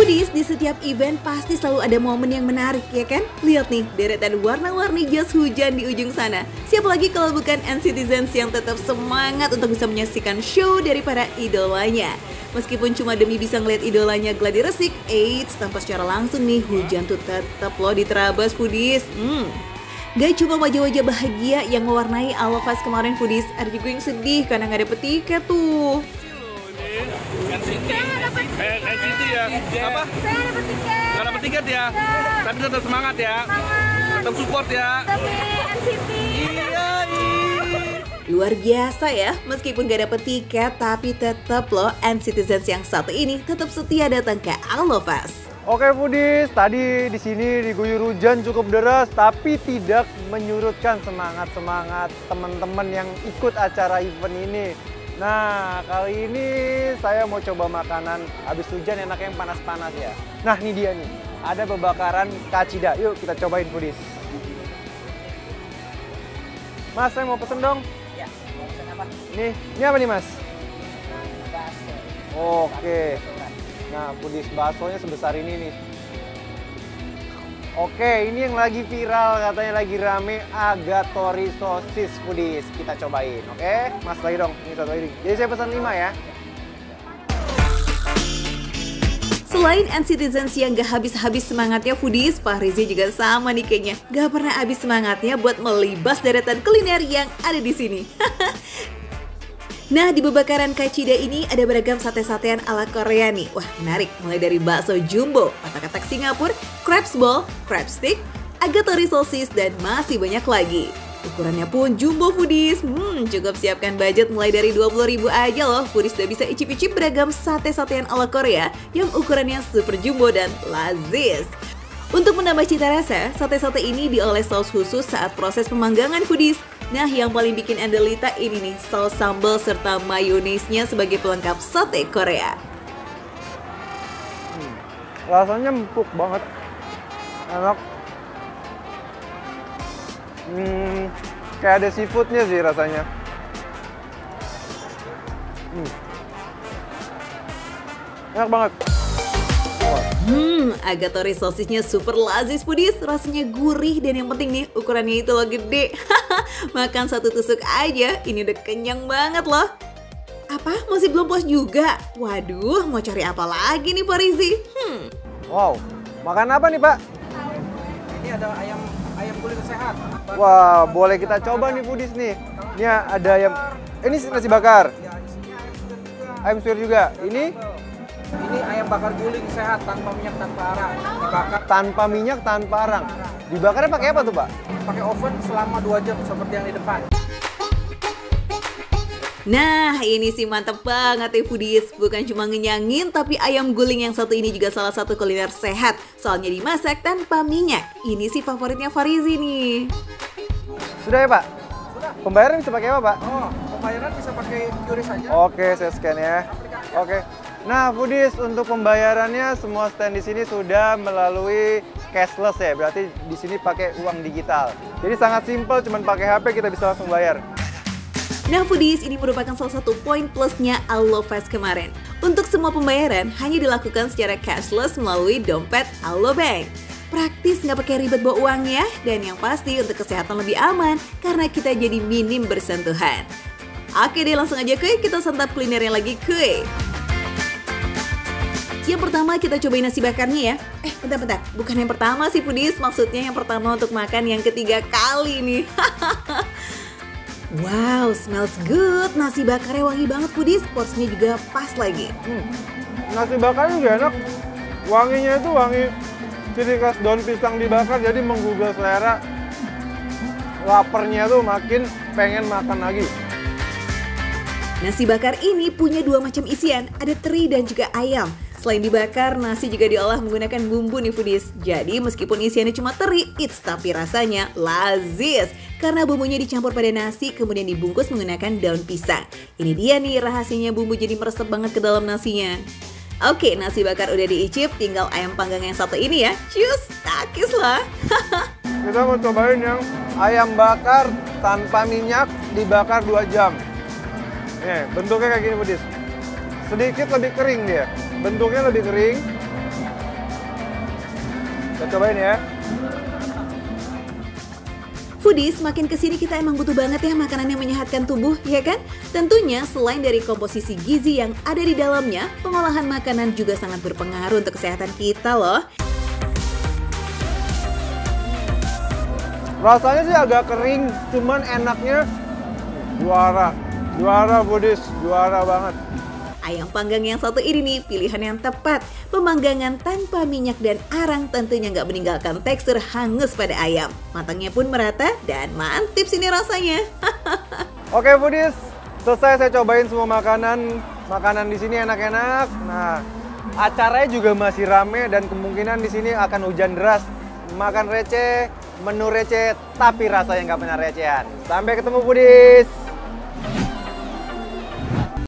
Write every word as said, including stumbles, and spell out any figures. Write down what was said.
Foodies, di setiap event pasti selalu ada momen yang menarik, ya kan? Lihat nih, deretan warna-warni jas hujan di ujung sana. Siapa lagi kalau bukan N-Citizens yang tetap semangat untuk bisa menyaksikan show dari para idolanya. Meskipun cuma demi bisa ngeliat idolanya gladi resik, eits, tanpa secara langsung nih, hujan tuh tetap loh diterabas Foodies. Hmm. Gak cuma wajah-wajah bahagia yang mewarnai Alofest kemarin Foodies, ada juga yang sedih karena gak dapet tiket tuh. Eh, N C T ya? Apa? Saya dapat tiket. Gak dapet tiket ya? Tapi tetap semangat ya? Tetap support ya? Tapi N C T. Iya, iya. Luar biasa ya, meskipun gak dapet tiket, tapi tetap loh N-Citizens yang satu ini tetap setia datang ke Alofest. Oke Foodies, tadi di sini diguyur hujan cukup deras, tapi tidak menyurutkan semangat-semangat teman-teman yang ikut acara event ini. Nah, kali ini saya mau coba makanan habis hujan enak yang panas-panas ya. Nah, ini dia nih. Ada bebakaran kacida. Yuk kita cobain Foodies. Mas, saya mau pesen dong. Ya, mau pesen apa? Ini, ini apa nih Mas? Bakso. Oke. Nah, Foodies baksonya sebesar ini nih. Oke, ini yang lagi viral, katanya lagi rame, agatori sosis Foodies. Kita cobain, oke? Mas, lagi dong, ini satu lagi. Jadi saya pesan lima ya. Selain N-Citizens yang gak habis-habis semangatnya Foodies, Fahrizi juga sama nih kayaknya. Gak pernah habis semangatnya buat melibas deretan kuliner yang ada di sini. Nah, di bebakaran kacida ini ada beragam sate-satean ala Korea nih. Wah, menarik. Mulai dari bakso jumbo, otak-otak Singapura, crabs ball, crab stick, agatori sosis, dan masih banyak lagi. Ukurannya pun jumbo Foodies. Hmm, cukup siapkan budget mulai dari dua puluh ribu aja loh. Foodies udah bisa icip-icip beragam sate-satean ala Korea yang ukurannya super jumbo dan lazis. Untuk menambah cita rasa, sate-sate ini dioles saus khusus saat proses pemanggangan Foodies. Nah, yang paling bikin Andelita ini nih, saus sambal serta mayonesnya sebagai pelengkap sate Korea. Hmm, rasanya empuk banget, enak. Hmm, kayak ada seafoodnya sih rasanya. Hmm. Enak banget. Hmm, agatori sosisnya super lazis Foodies, rasanya gurih dan yang penting nih ukurannya itu loh gede. Makan satu tusuk aja, ini udah kenyang banget loh. Apa? Masih belum puas juga? Waduh, mau cari apa lagi nih Fahrizi? Hmm. Wow, makan apa nih Pak? Ini ada ayam ayam kulit sehat. Wah, boleh kita coba nih Foodies nih. Ini ada ayam, ini nasi bakar. Ya, isinya ayam suwir juga. Ayam suwir juga. Ini Ini ayam bakar guling sehat tanpa minyak tanpa arang. Dibakar tanpa minyak, tanpa arang. Dibakarnya pakai apa tuh Pak? pakai oven selama dua jam seperti yang di depan. Nah, ini sih mantep banget ya Foodies. Bukan cuma ngenyangin, tapi ayam guling yang satu ini juga salah satu kuliner sehat. Soalnya dimasak tanpa minyak. Ini sih favoritnya Fahrizi nih. Sudah ya Pak? Sudah. Pembayaran bisa pakai apa Pak? Oh, pembayaran bisa pakai QRIS saja. Oke, saya scan ya. Oke. Nah, Foodies, untuk pembayarannya semua stand di sini sudah melalui cashless ya. Berarti di sini pakai uang digital. Jadi sangat simpel, cuman pakai H P kita bisa langsung bayar. Nah Foodies, ini merupakan salah satu poin plusnya Alofest kemarin. Untuk semua pembayaran hanya dilakukan secara cashless melalui dompet Alobank. Praktis, nggak pakai ribet bawa uangnya, dan yang pasti untuk kesehatan lebih aman karena kita jadi minim bersentuhan. Oke deh, langsung aja kuy, kita santap kuliner yang lagi kuy. Yang pertama kita cobain nasi bakarnya ya. Eh bentar-bentar, bukan yang pertama sih Foodies, maksudnya yang pertama untuk makan yang ketiga kali nih. Wow, smells good. Nasi bakarnya wangi banget Foodies, porsinya juga pas lagi. Hmm. Nasi bakarnya juga enak. Wanginya itu wangi ciri khas daun pisang dibakar, jadi menggugah selera. Lapernya tuh makin pengen makan lagi. Nasi bakar ini punya dua macam isian, ada teri dan juga ayam. Selain dibakar, nasi juga diolah menggunakan bumbu nih Foodies. Jadi meskipun isiannya cuma teri, it's tapi rasanya lazis. Karena bumbunya dicampur pada nasi, kemudian dibungkus menggunakan daun pisang. Ini dia nih rahasianya bumbu jadi meresap banget ke dalam nasinya. Oke, nasi bakar udah diicip, tinggal ayam panggang yang satu ini ya. Cus, takis lah. Kita mau cobain yang ayam bakar tanpa minyak dibakar dua jam. Nih, bentuknya kayak gini Foodies. Sedikit lebih kering dia. Bentuknya lebih kering. Kita cobain ya. Foodies, makin kesini kita emang butuh banget ya makanan yang menyehatkan tubuh, ya kan? Tentunya selain dari komposisi gizi yang ada di dalamnya, pengolahan makanan juga sangat berpengaruh untuk kesehatan kita loh. Rasanya sih agak kering, cuman enaknya juara. Juara Foodies, juara banget. Ayam panggang yang satu ini nih pilihan yang tepat. Pemanggangan tanpa minyak dan arang tentunya nggak meninggalkan tekstur hangus pada ayam. Matangnya pun merata dan mantip sini rasanya. Oke Foodies, selesai saya cobain semua makanan. Makanan di sini enak-enak. Nah, acaranya juga masih rame dan kemungkinan di sini akan hujan deras. Makan receh, menu receh, tapi rasanya nggak pernah recehan. Sampai ketemu Foodies.